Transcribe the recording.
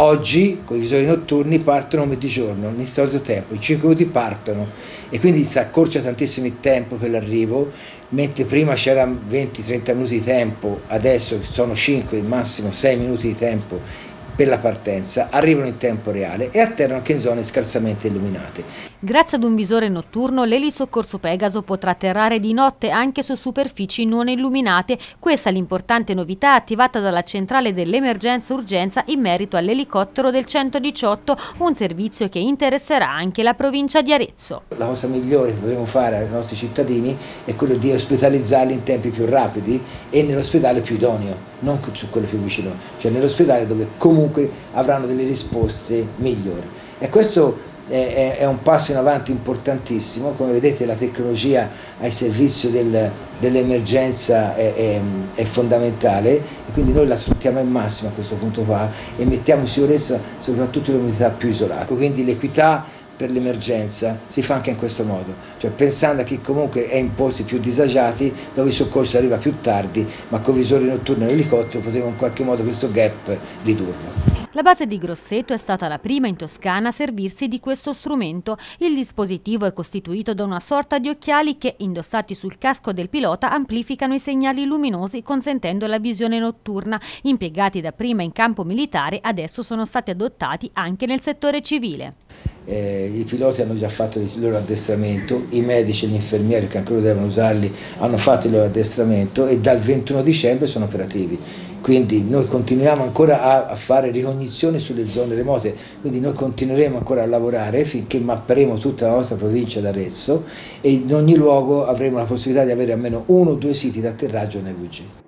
Oggi con i visori notturni partono a mezzogiorno, nel solito tempo, in 5 minuti partono e quindi si accorcia tantissimo il tempo per l'arrivo, mentre prima c'era 20-30 minuti di tempo, adesso sono 5, massimo 6 minuti di tempo per la partenza, arrivano in tempo reale e atterrano anche in zone scarsamente illuminate. Grazie ad un visore notturno, l'elisoccorso Pegaso potrà atterrare di notte anche su superfici non illuminate. Questa è l'importante novità attivata dalla centrale dell'emergenza-urgenza in merito all'elicottero del 118, un servizio che interesserà anche la provincia di Arezzo. La cosa migliore che potremo fare ai nostri cittadini è quello di ospitalizzarli in tempi più rapidi e nell'ospedale più idoneo, non su quello più vicino, cioè nell'ospedale dove comunque avranno delle risposte migliori. E questo è un passo in avanti importantissimo. Come vedete, la tecnologia al servizio dell'emergenza è fondamentale e quindi noi la sfruttiamo al massimo a questo punto qua e mettiamo in sicurezza soprattutto le comunità più isolate. Quindi l'equità per l'emergenza si fa anche in questo modo, cioè pensando a chi comunque è in posti più disagiati dove il soccorso arriva più tardi, ma con visori notturni e l'elicottero potremo in qualche modo questo gap ridurlo. La base di Grosseto è stata la prima in Toscana a servirsi di questo strumento. Il dispositivo è costituito da una sorta di occhiali che, indossati sul casco del pilota, amplificano i segnali luminosi consentendo la visione notturna. Impiegati dapprima in campo militare, adesso sono stati adottati anche nel settore civile. I piloti hanno già fatto il loro addestramento, i medici e gli infermieri che ancora devono usarli hanno fatto il loro addestramento e dal 21 dicembre sono operativi. Quindi noi continuiamo ancora a fare ricognizione sulle zone remote, quindi noi continueremo ancora a lavorare finché mapperemo tutta la nostra provincia d'Arezzo e in ogni luogo avremo la possibilità di avere almeno 1 o 2 siti di atterraggio NVG.